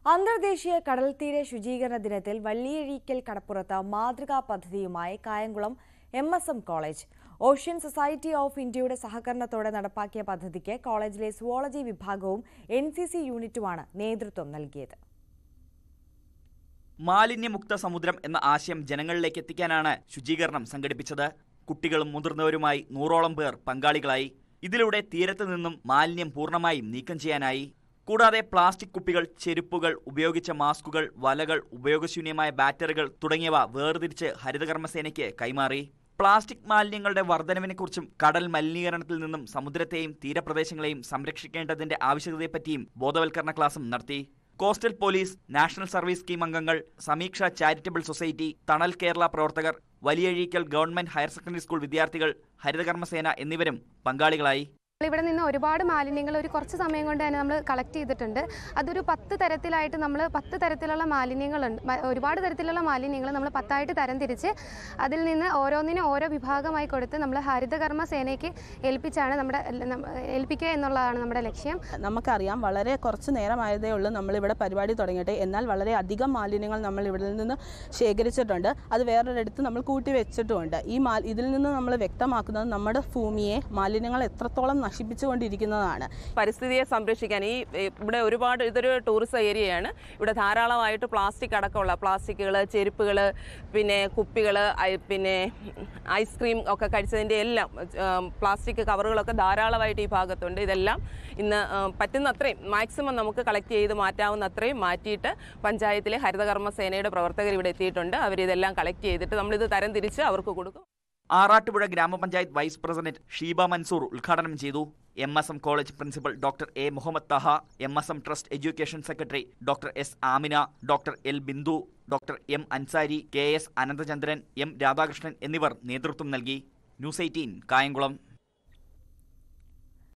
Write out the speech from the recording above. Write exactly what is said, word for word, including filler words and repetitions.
അന്തർദേശീയ കടൽതീര ശുചീകരണ ദിനത്തിൽ വല്ലിയഴീക്കൽ കടപ്പുറത്ത് മാതൃകാ പദ്ധതിയുമായി Kayamkulam M S M college ocean society of ഇന്ത്യയുടെ സഹകരണത്തോടെ നടപ്പാക്കിയ പദ്ധതിക്ക് കോളേജിലെ സുവോളജി വിഭാഗവും എൻ സി സി യൂണിറ്റുമാണ് നേതൃത്വം നൽകിയത്. മാലിന്യമുക്ത സമുദ്രം എന്ന ആശയം ജനങ്ങളിലേക്ക് എത്തിക്കാനാണ് ശുചീകരണം സംഘടിപ്പിച്ചത്. കുട്ടികളും മുതിർന്നവരുമായി നൂറോളം പേർ പങ്കാളികളായി. ഇതിലൂടെ തീരത്ത് നിന്നും മാലിന്യം പൂർണ്ണമായും നീക്കം ചെയ്യാനായി. കൂടാതെ പ്ലാസ്റ്റിക് കുപ്പികൾ, ചെരുപ്പുകൾ, ഉപയോഗിച്ച മാസ്കുകൾ, വലകൾ, ഉപയോഗശൂന്യമായ ബാറ്ററികൾ തുടങ്ങിയവ വേർതിരിച്ച് ഹരിതകർമ്മസേനയ്ക്ക് കൈമാറി. പ്ലാസ്റ്റിക് മാലിന്യങ്ങളുടെ വർധനവിനെക്കുറിച്ചും കടൽ മലിനീകരണത്തിൽ നിന്നും സമുദ്രത്തെയും തീരപ്രദേശങ്ങളെയും സംരക്ഷിക്കേണ്ടതിന്റെ ആവശ്യകതയെപ്പറ്റിയും ബോധവൽക്കരണ ക്ലാസും നടത്തി. Coastal police, national service scheme അംഗങ്ങൾ, സമീക്ഷ ചാരിറ്റബിൾ സൊസൈറ്റി, തണൽ കേരള പ്രവർത്തകർ, Valiyazheekal government higher secondary school വിദ്യാർത്ഥികൾ, ഹരിതകർമ്മസേന എന്നിവരും പങ്കാളികളായി. ഇവിടെ നിന്ന് ഒരുപാട് മാലിന്യങ്ങൾ ഒരു കുറച്ച് സമയം കൊണ്ട് തന്നെ നമ്മൾ കളക്ട് ചെയ്തിട്ടുണ്ട്. അതൊരു പത്ത് തരത്തിലായിട്ട് നമ്മൾ പത്ത് തരത്തിലുള്ള മാലിന്യങ്ങളുണ്ട്. ഒരുപാട് തരത്തിലുള്ള മാലിന്യങ്ങൾ നമ്മൾ പത്തായിട്ട് തരംതിരിച്ച് അതിൽ നിന്ന് ഓരോന്നിനും ഓരോ വിഭാഗമായി കൊടുത്ത് നമ്മൾ ഹരിതകർമ്മ സേനയ്ക്ക് ഏൽപ്പിച്ചാണ് നമ്മുടെ ഏൽപ്പിക്കുക എന്നുള്ളതാണ് നമ്മുടെ ലക്ഷ്യം. നമുക്കറിയാം, വളരെ കുറച്ച് നേരമായതേ ഉള്ളൂ നമ്മളിവിടെ പരിപാടി തുടങ്ങിയിട്ട്. എന്നാൽ വളരെ അധികം മാലിന്യങ്ങൾ നമ്മൾ ഇവിടെ നിന്ന് ശേഖരിച്ചിട്ടുണ്ട്. അത് വേറൊരിടത്ത് നമ്മൾ കൂട്ടി വെച്ചിട്ടുമുണ്ട്. ഈ മാ ഇതിൽ നിന്ന് നമ്മൾ വ്യക്തമാക്കുന്നത് നമ്മുടെ ഭൂമിയെ മാലിന്യങ്ങൾ എത്രത്തോളം നശിപ്പിച്ചുകൊണ്ടിരിക്കുന്നതാണ്. പരിസ്ഥിതിയെ സംരക്ഷിക്കാൻ ഈ ഇവിടെ ഒരുപാട് ഇതൊരു ടൂറിസം ഏരിയയാണ്. ഇവിടെ ധാരാളമായിട്ട് പ്ലാസ്റ്റിക് അടക്കമുള്ള പ്ലാസ്റ്റിക്കുകൾ, ചെരുപ്പുകൾ, പിന്നെ കുപ്പികൾ, പിന്നെ ഐസ്ക്രീം ഒക്കെ കഴിച്ചതിൻ്റെ എല്ലാം പ്ലാസ്റ്റിക് കവറുകളൊക്കെ ധാരാളമായിട്ട് ഈ ഭാഗത്തുണ്ട്. ഇതെല്ലാം ഇന്ന് പറ്റുന്നത്രയും മാക്സിമം നമുക്ക് കളക്ട് ചെയ്ത് മാറ്റാവുന്ന അത്രയും മാറ്റിയിട്ട് പഞ്ചായത്തിലെ ഹരിതകർമ്മ സേനയുടെ പ്രവർത്തകർ ഇവിടെ എത്തിയിട്ടുണ്ട്. അവരിതെല്ലാം കളക്ട് ചെയ്തിട്ട് നമ്മളിത് തരം തിരിച്ച് അവർക്ക് കൊടുക്കും. ആറാട്ടുപുഴ ഗ്രാമപഞ്ചായത്ത് വൈസ് പ്രസിഡന്റ് ഷീബ മൻസൂർ ഉദ്ഘാടനം ചെയ്തു. M S M college principal doctor A Muhammad Taha, M S M trust education secretary doctor S Amina, doctor L Bindu, doctor M Ansari, K S Ananthachandran, M Radhakrishnan എന്നിവർ നേതൃത്വം നൽകി. News eighteen Kayamkulam.